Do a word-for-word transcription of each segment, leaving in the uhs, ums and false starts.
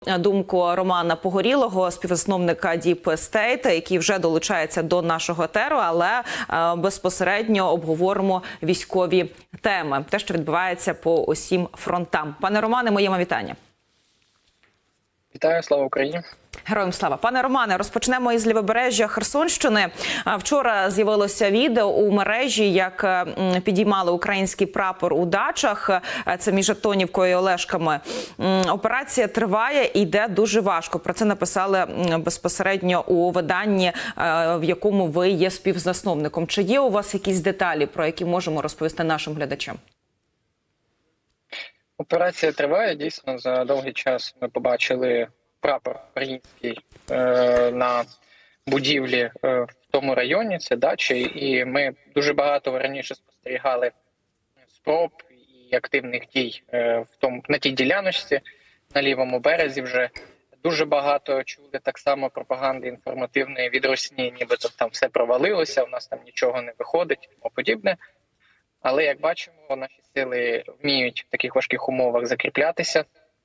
думку Романа Погорілого, співзасновника Deep State, який вже долучається до нашого етеру, але безпосередньо обговоримо військові теми, те, що відбувається по усім фронтам. Пане Романе, моє вам вітання. Вітаю, слава Україні. Героям слава. Пане Романе, розпочнемо із лівобережжя Херсонщини. Вчора з'явилося відео у мережі, як підіймали український прапор у дачах. Це між Антонівкою і Олешками. Операція триває і йде дуже важко. Про це написали безпосередньо у виданні, в якому ви є співзасновником. Чи є у вас якісь деталі, про які можемо розповісти нашим глядачам? Операція триває. Дійсно, за довгий час ми побачили прапор український е, на будівлі е, в тому районі, це дачі, і ми дуже багато раніше спостерігали спроб і активних дій е, в тому, на тій діляночці, на лівому березі вже. Дуже багато чули так само пропаганди інформативної від Росії, нібито там все провалилося, у нас там нічого не виходить і тому подібне. Але, як бачимо, наші сили вміють в таких важких умовах закріплятися.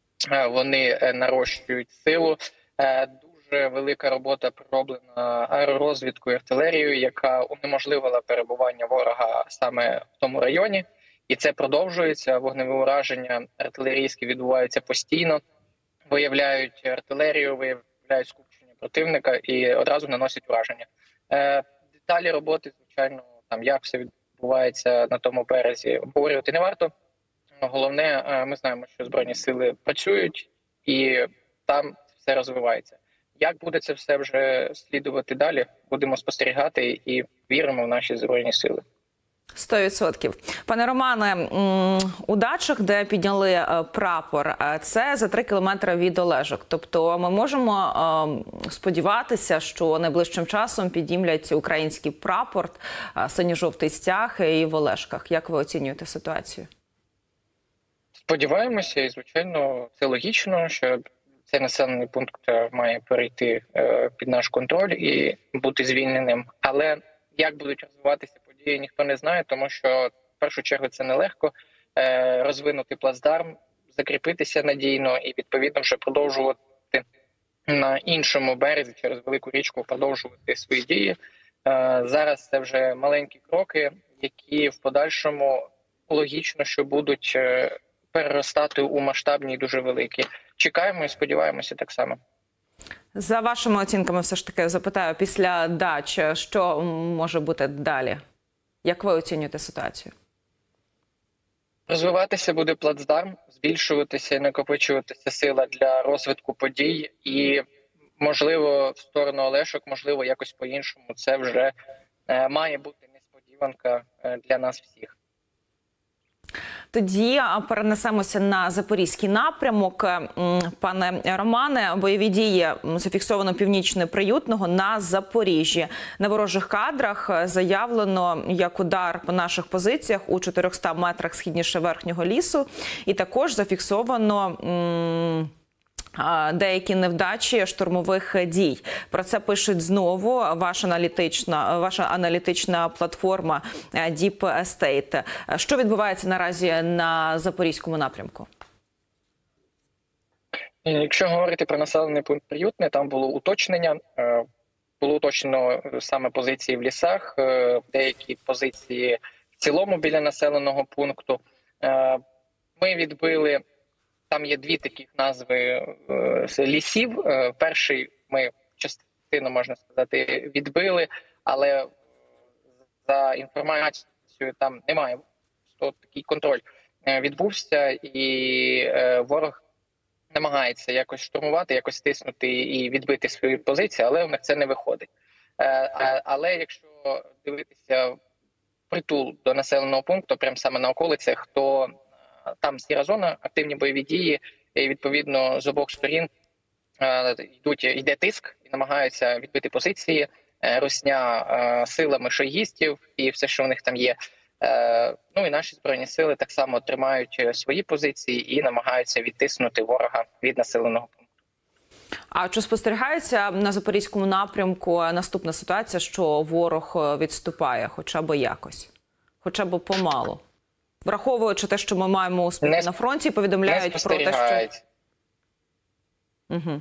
Вони нарощують силу. Дуже велика робота пророблена аеророзвідкою, артилерією, яка унеможливила перебування ворога саме в тому районі. І це продовжується. Вогневі ураження артилерійські відбуваються постійно. Виявляють артилерію, виявляють скупчення противника і одразу наносять ураження. Деталі роботи, звичайно, там як все відбувається на тому березі, обговорювати не варто. Головне, ми знаємо, що Збройні сили працюють і там все розвивається. Як буде це все вже слідувати далі, будемо спостерігати і віримо в наші Збройні сили. Сто відсотків. Пане Романе, у дачах, де підняли прапор, це за три кілометри від Олешок. Тобто ми можемо сподіватися, що найближчим часом підіймлять український прапор, синьо-жовтий стяг і в Олешках. Як ви оцінюєте ситуацію? Сподіваємося, і, звичайно, це логічно, що цей населений пункт має перейти під наш контроль і бути звільненим. Але як будуть розвиватися події, ніхто не знає, тому що, в першу чергу, це нелегко розвинути плацдарм, закріпитися надійно і, відповідно, вже продовжувати на іншому березі через велику річку продовжувати свої дії. Зараз це вже маленькі кроки, які в подальшому логічно, що будуть переростати у масштабні і дуже великі. Чекаємо і сподіваємося так само. За вашими оцінками, все ж таки, запитаю, після дач, що може бути далі? Як ви оцінюєте ситуацію? Розвиватися буде плацдарм, збільшуватися і накопичуватися сила для розвитку подій. І, можливо, в сторону Олешок, можливо, якось по-іншому. Це вже е, має бути несподіванка е, для нас всіх. Тоді перенесемося на Запорізький напрямок. Пане Романе, бойові дії зафіксовано північне Приютного на Запоріжжі. На ворожих кадрах заявлено як удар по наших позиціях у чотирьохстах метрах східніше Верхнього лісу. І також зафіксовано м деякі невдачі штурмових дій. Про це пишуть знову ваша аналітична, ваша аналітична платформа Deep State. Що відбувається наразі на Запорізькому напрямку? Якщо говорити про населений пункт Приютне, там було уточнення. Було уточнено саме позиції в лісах, деякі позиції в цілому біля населеного пункту. Ми відбили. Там є дві таких назви е, лісів. Е, перший ми частину, можна сказати, відбили, але за інформацією там немає. То такий контроль е, відбувся, і е, ворог намагається якось штурмувати, якось стиснути і відбити свої позиції, але в них це не виходить. Е, але якщо дивитися притул до населеного пункту, прямо саме на околицях, то там сіра зона, активні бойові дії, і відповідно з обох сторін е, йдуть, йде тиск і намагаються відбити позиції, е, русня е, силами шойгістів і все, що в них там є. Е, ну і наші Збройні сили так само тримають свої позиції і намагаються відтиснути ворога від населеного пункту. А чи спостерігається на Запорізькому напрямку наступна ситуація, що ворог відступає хоча б якось? Хоча б помалу? Враховуючи те, що ми маємо успіх на фронті, повідомляють про те, що... Угу.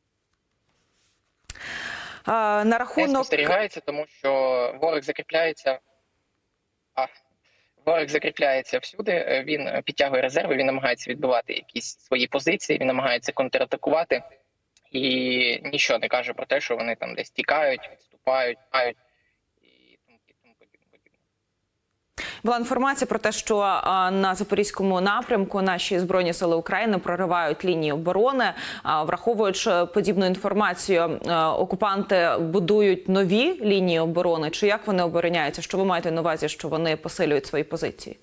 А, на рахунок... Не спостерігається, тому що ворог закріпляється, а ворог закріпляється всюди, він підтягує резерви, він намагається відбивати якісь свої позиції, він намагається контратакувати і нічого не каже про те, що вони там десь тікають, відступають, мають і тому, і тому подібне. Була інформація про те, що а, на Запорізькому напрямку наші Збройні сили України проривають лінії оборони. А, враховуючи подібну інформацію, а, окупанти будують нові лінії оборони. Чи як вони обороняються? Що ви маєте на увазі, що вони посилюють свої позиції?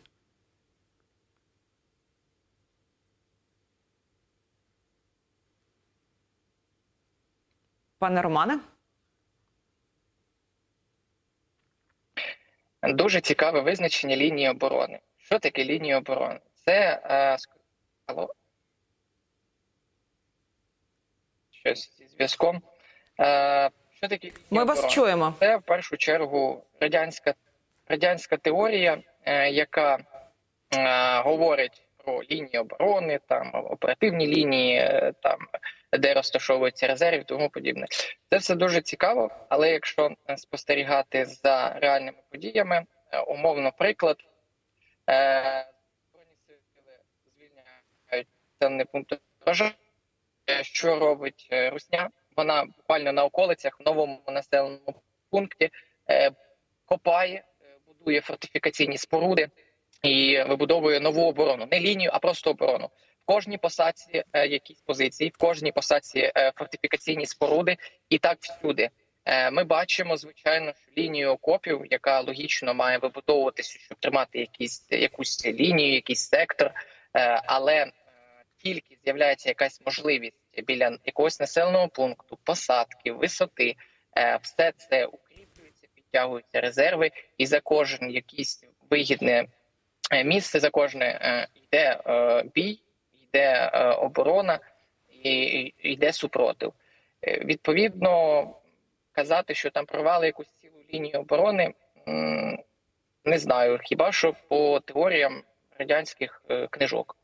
Пане Романе? Дуже цікаве визначення лінії оборони. Що таке лінія оборони? Це е, алло? Щось зі зв'язком. Е, що таке лінія Ми оборони? вас чуємо. Це в першу чергу радянська, радянська теорія, е, яка е, говорить про лінії оборони, там оперативні лінії, е, там де розташовуються резерви і тому подібне. Це все дуже цікаво, але якщо спостерігати за реальними подіями, умовно приклад, Збройні сили звільняють населений пункт Рожа. Що робить Русня? Вона буквально на околицях, в новому населеному пункті, копає, будує фортифікаційні споруди і вибудовує нову оборону. Не лінію, а просто оборону. В кожній посадці е, якісь позиції, в кожній посадці е, фортифікаційні споруди, і так всюди. Е, ми бачимо, звичайно, що лінію окопів, яка логічно має вибудовуватися, щоб тримати якісь, якусь лінію, якийсь сектор, е, але е, тільки з'являється якась можливість біля якогось населеного пункту, посадки, висоти, е, все це укріплюється, підтягуються резерви, і за кожен якийсь вигідне місце, за кожне е, йде е, бій, йде е, оборона і йде супротив. Е, відповідно, казати, що там прорвали якусь цілу лінію оборони, м, не знаю, хіба що по теоріям радянських е, книжок.